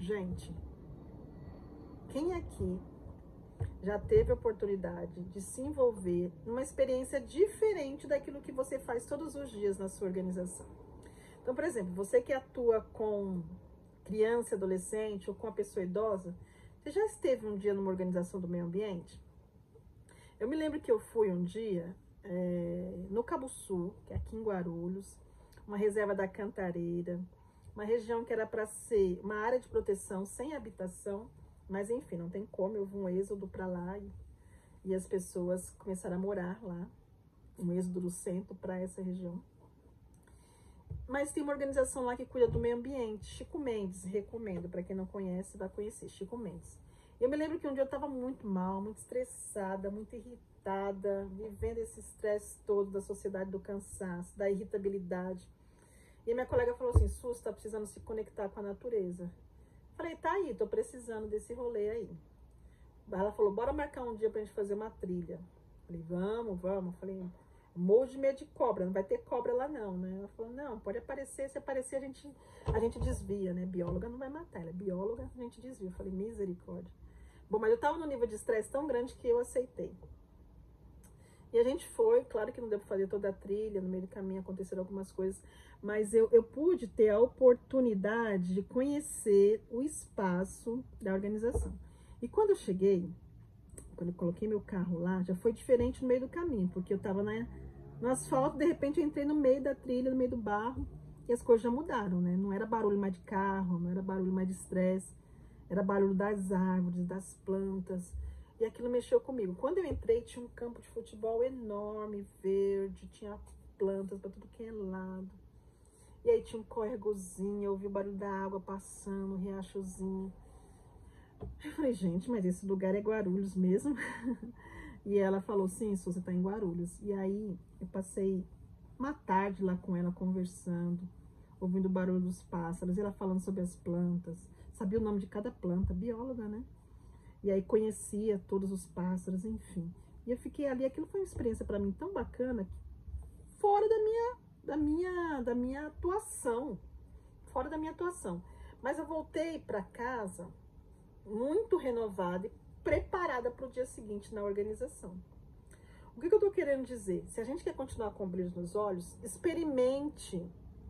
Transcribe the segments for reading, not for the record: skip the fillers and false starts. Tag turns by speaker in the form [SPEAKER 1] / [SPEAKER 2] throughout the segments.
[SPEAKER 1] Gente, quem aqui já teve a oportunidade de se envolver numa experiência diferente daquilo que você faz todos os dias na sua organização? Então, por exemplo, você que atua com criança, adolescente ou com a pessoa idosa, você já esteve um dia numa organização do meio ambiente? Eu me lembro que eu fui um dia no Cabo Sul, que é aqui em Guarulhos, uma reserva da Cantareira, uma região que era para ser uma área de proteção sem habitação, mas enfim, não tem como, houve um êxodo para lá e as pessoas começaram a morar lá, um êxodo do centro para essa região. Mas tem uma organização lá que cuida do meio ambiente, Chico Mendes, recomendo, para quem não conhece, vai conhecer, Chico Mendes. Eu me lembro que um dia eu estava muito mal, muito estressada, muito irritada, vivendo esse estresse todo da sociedade do cansaço, da irritabilidade. E a minha colega falou assim, Su, você tá precisando se conectar com a natureza. Falei, tá aí, tô precisando desse rolê aí. Ela falou, bora marcar um dia pra gente fazer uma trilha. Falei, vamos. Falei, morro de medo de cobra, não vai ter cobra lá não, né? Ela falou, não, pode aparecer, se aparecer a gente desvia, né? Bióloga não vai matar, ela é bióloga, a gente desvia. Eu falei, misericórdia. Bom, mas eu tava num nível de estresse tão grande que eu aceitei. E a gente foi, claro que não deu para fazer toda a trilha, no meio do caminho aconteceram algumas coisas, mas eu pude ter a oportunidade de conhecer o espaço da organização. E quando eu cheguei, quando eu coloquei meu carro lá, já foi diferente no meio do caminho, porque eu estava no asfalto, de repente eu entrei no meio da trilha, no meio do barro, e as coisas já mudaram, né? Não era barulho mais de carro, não era barulho mais de estresse, era barulho das árvores, das plantas. E aquilo mexeu comigo. Quando eu entrei, tinha um campo de futebol enorme, verde, tinha plantas para tudo que é lado. E aí tinha um córregozinho, eu ouvi o barulho da água passando, um riachozinho. Eu falei, gente, mas esse lugar é Guarulhos mesmo? E ela falou, sim, você tá em Guarulhos. E aí eu passei uma tarde lá com ela conversando, ouvindo o barulho dos pássaros, e ela falando sobre as plantas, sabia o nome de cada planta, bióloga, né? E aí conhecia todos os pássaros, enfim. E eu fiquei ali, aquilo foi uma experiência para mim tão bacana, fora da minha atuação, fora da minha atuação. Mas eu voltei para casa muito renovada e preparada para o dia seguinte na organização. O que eu estou querendo dizer? Se a gente quer continuar com brilho nos olhos, experimente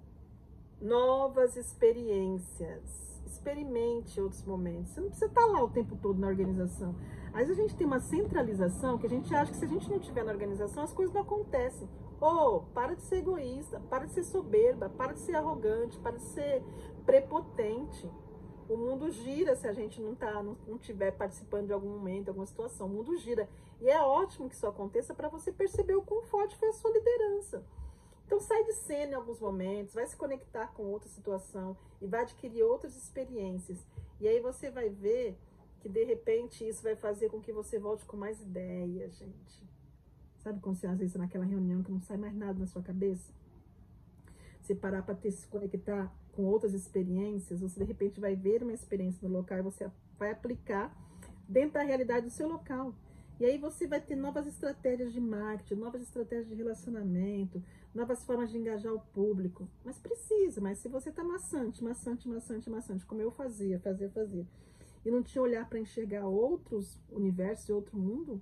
[SPEAKER 1] novas experiências. Experimente outros momentos. Você não precisa estar lá o tempo todo na organização. Às vezes a gente tem uma centralização que a gente acha que se a gente não estiver na organização, as coisas não acontecem. Para de ser egoísta, para de ser soberba, para de ser arrogante, para de ser prepotente. O mundo gira se a gente não estiver participando de algum momento, de alguma situação. O mundo gira. E é ótimo que isso aconteça para você perceber o quão forte foi a sua liderança. Então sai de cena em alguns momentos, vai se conectar com outra situação e vai adquirir outras experiências. E aí você vai ver que de repente isso vai fazer com que você volte com mais ideias, gente. Sabe quando você às vezes naquela reunião que não sai mais nada na sua cabeça? Você parar para se conectar com outras experiências, você de repente vai ver uma experiência no local e você vai aplicar dentro da realidade do seu local. E aí você vai ter novas estratégias de marketing, novas estratégias de relacionamento, novas formas de engajar o público. Mas se você tá maçante, como eu fazia, e não tinha olhar para enxergar outros universos e outro mundo,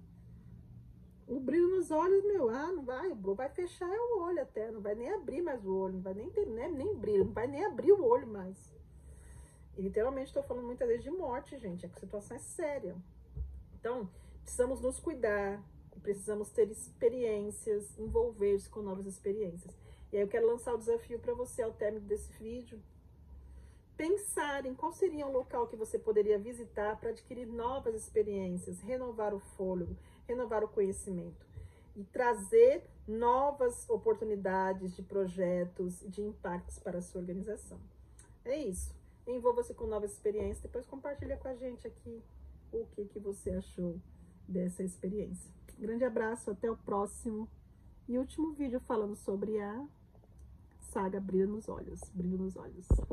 [SPEAKER 1] o brilho nos olhos, não vai fechar o olho até, não vai nem abrir mais o olho, não vai nem ter, nem brilho, não vai nem abrir o olho mais. E literalmente estou falando muitas vezes de morte, gente, a situação é séria. Então, precisamos nos cuidar, precisamos ter experiências, envolver-se com novas experiências. E aí eu quero lançar o desafio para você ao término desse vídeo. Pensar em qual seria um local que você poderia visitar para adquirir novas experiências, renovar o fôlego, renovar o conhecimento e trazer novas oportunidades de projetos e de impactos para a sua organização. É isso. Envolva-se com novas experiências, depois compartilha com a gente aqui o que você achou dessa experiência. Grande abraço, até o próximo e último vídeo falando sobre a saga Brilho nos Olhos. Brilho nos Olhos.